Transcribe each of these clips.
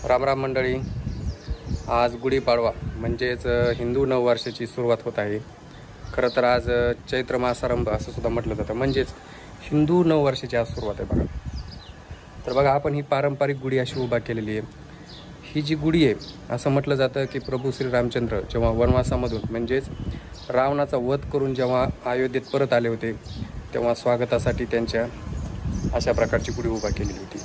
राम राम मंडळी, आज गुढीपाडवा म्हणजेच हिंदू नववर्षाची सुरुवात होत आहे। खरं तर आज चैत्र मासारंभ असं सुद्धा म्हटलं जातं, म्हणजेच हिंदू नववर्षाची आज सुरुवात आहे बघा। तर बघा, आपण ही पारंपरिक गुढी अशी उभा केलेली आहे। ही जी गुढी आहे, असं म्हटलं जातं की प्रभू श्री रामचंद्र जेव्हा वनवासामधून म्हणजेच रावणाचा वध करून जेव्हा अयोध्येत परत आले होते, तेव्हा स्वागतासाठी त्यांच्या अशा प्रकारची गुढी उभा केलेली होती।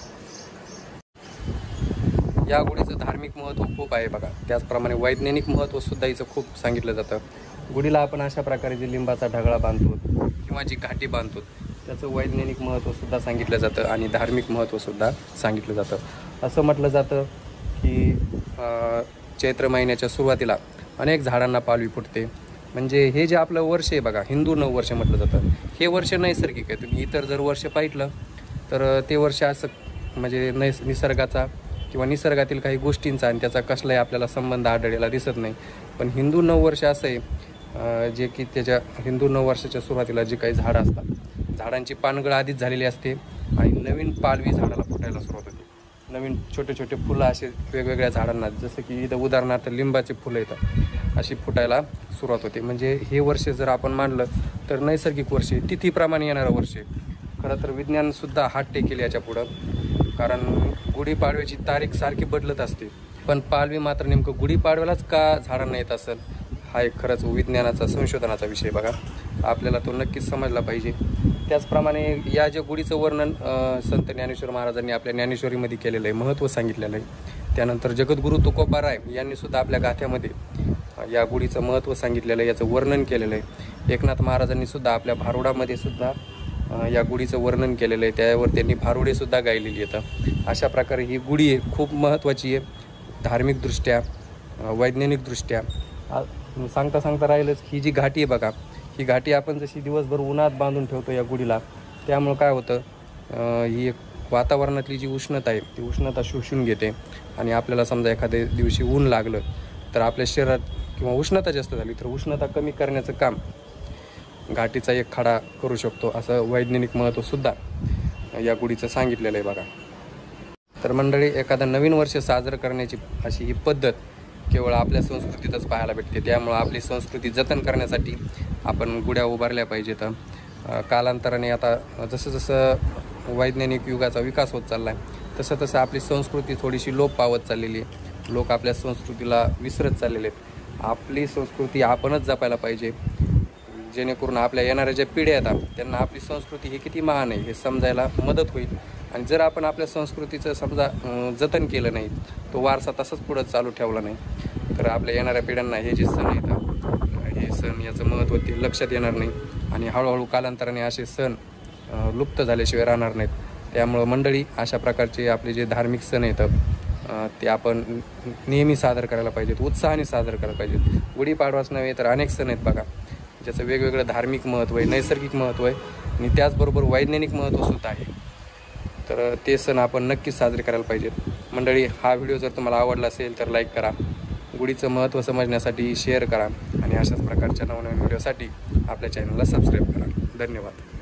या गुढीचं धार्मिक महत्त्व खूप आहे बघा, त्याचप्रमाणे वैज्ञानिक महत्त्व सुद्धा हिचं खूप सांगितलं जातं। गुढीला आपण अशा प्रकारे जे लिंबाचा ढगळा बांधतो किंवा जी घाटी बांधतो, त्याचं वैज्ञानिक महत्त्व सुद्धा सांगितलं जातं आणि धार्मिक महत्त्व सुद्धा सांगितलं जातं। असं म्हटलं जातं की चैत्र महिन्याच्या सुरुवातीला अनेक झाडांना पालवी फुटते। म्हणजे हे जे आपलं वर्ष आहे बघा, हिंदू नववर्ष म्हटलं जातं, हे वर्ष नैसर्गिक आहे। तुम्ही इतर जर वर्ष पाहिलं तर ते वर्ष असं म्हणजे निसर्गाचा किंवा निसर्गातील काही गोष्टींचा आणि त्याचा कसलाही आपल्याला संबंध आढळलेला दिसत नाही। पण हिंदू नववर्ष असं आहे जे की त्याच्या हिंदू नववर्षाच्या सुरुवातीला जे काही झाडं असतात, झाडांची पानगळ आधीच झालेली असते आणि नवीन पालवी झाडाला फुटायला सुरुवात होते। नवीन छोटे छोटे फुलं असे वेगवेगळ्या झाडांना, जसं की इथं उदाहरणार्थ लिंबाचे फुलं येतात, अशी फुटायला सुरुवात होते। म्हणजे हे वर्ष जर आपण मानलं तर नैसर्गिक वर्ष, तिथीप्रमाणे येणारं वर्ष। खरं तर विज्ञानसुद्धा हात टेकेल याच्या पुढं, कारण गुढीपाडव्याची तारीख सारखी बदलत असते, पण पालवी मात्र नेमकं गुढीपाडव्यालाच का झाडांना येत असेल, हा एक खरंच विज्ञानाचा संशोधनाचा विषय बघा। आपल्याला तो नक्कीच समजला पाहिजे। त्याचप्रमाणे या ज्या गुढीचं वर्णन संत ज्ञानेश्वर महाराजांनी आपल्या ज्ञानेश्वरीमध्ये केलेलं आहे, महत्त्व सांगितलेलं आहे। त्यानंतर जगद्गुरू तुकोबाराय यांनी सुद्धा आपल्या गाथ्यामध्ये या गुढीचं महत्त्व सांगितलेलं आहे, याचं वर्णन केलेलं आहे। एकनाथ महाराजांनी सुद्धा आपल्या भारुडामध्ये सुद्धा या गुढीचं वर्णन केलेलं आहे, त्यावर त्यांनी भारुडे सुद्धा गायलेली आहेत। अशा प्रकारे ही गुढी आहे खूप महत्त्वाची आहे, धार्मिकदृष्ट्या वैज्ञानिकदृष्ट्या। सांगता सांगता राहिलंच, ही जी घाटी आहे बघा, ही घाटी आपण जशी दिवसभर उन्हात बांधून ठेवतो या गुढीला, त्यामुळं काय होतं, ही एक वातावरणातली जी उष्णता आहे ती उष्णता शोषून घेते आणि आपल्याला समजा एखाद्या दिवशी ऊन लागलं तर आपल्या शरीरात किंवा उष्णता जास्त झाली तर उष्णता कमी करण्याचं काम घाटीचा एक खडा करू शकतो, असं वैज्ञानिक महत्त्वसुद्धा या गुढीचं सांगितलेलं आहे बघा। तर मंडळी, एखादा नवीन वर्ष साजरं करण्याची अशी ही पद्धत केवळ आपल्या संस्कृतीतच पाहायला भेटते। त्यामुळं आपली संस्कृती जतन करण्यासाठी आपण गुढ्या उभारल्या पाहिजेत। कालांतराने आता जसं जसं वैज्ञानिक युगाचा विकास होत चालला आहे, तसं तसं आपली संस्कृती थोडीशी लोप पावत चाललेली आहे। लोक आपल्या संस्कृतीला विसरत चाललेले आहेत। आपली संस्कृती आपणच जपायला पाहिजे, जेणेकरून आपल्या येणाऱ्या ज्या पिढ्या येतात त्यांना आपली संस्कृती ही किती महान आहे हे समजायला मदत होईल। आणि जर आपण आपल्या संस्कृतीचं समजा जतन केलं नाही, तो वारसा तसंच पुढं चालू ठेवला नाही, तर आपल्या येणाऱ्या पिढ्यांना हे जे सण येतात, हे सण याचं महत्त्व ते लक्षात येणार नाही आणि हळूहळू कालांतराने असे सण लुप्त झाल्याशिवाय राहणार नाहीत। त्यामुळं मंडळी, अशा प्रकारचे आपले जे धार्मिक सण येतात ते आपण नेहमी सादर करायला पाहिजेत, उत्साहाने सादर करायला पाहिजेत। गुढीपाडवाच नव्हे तर अनेक सण आहेत बघा, ज्याचं वेगवेगळं धार्मिक महत्त्व आहे, नैसर्गिक महत्त्व आहे आणि त्याचबरोबर वैज्ञानिक महत्त्वसुद्धा आहे। तर ते सण आपण नक्कीच साजरे करायला पाहिजेत। मंडळी, हा व्हिडिओ जर तुम्हाला आवडला असेल तर लाईक करा, गुढीचं महत्त्व समजण्यासाठी शेअर करा आणि अशाच प्रकारच्या नवनवीन व्हिडिओसाठी आपल्या चॅनलला सबस्क्राईब करा। धन्यवाद।